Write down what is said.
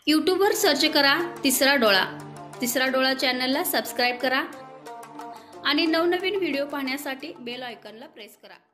यूट्यूबवर सर्च करा तिसरा डोळा। तिसरा डोळा चॅनलला सबस्क्राइब करा आणि नवनवीन व्हिडिओ पाहण्यासाठी बेल आयकॉनला प्रेस करा।